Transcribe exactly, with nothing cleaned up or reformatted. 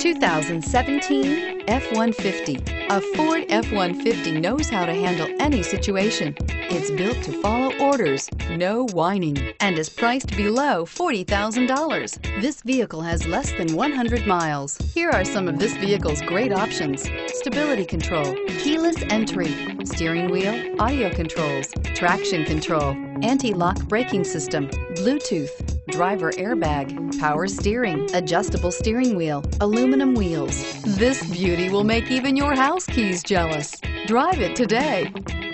two thousand seventeen F one fifty. A Ford F one fifty knows how to handle any situation. It's built to follow orders, no whining, and is priced below forty thousand dollars. This vehicle has less than one hundred miles. Here are some of this vehicle's great options: stability control, keyless entry, steering wheel audio controls, traction control, anti-lock braking system, Bluetooth, driver airbag, power steering, adjustable steering wheel, aluminum wheels. This beauty will make even your house keys jealous. Drive it today.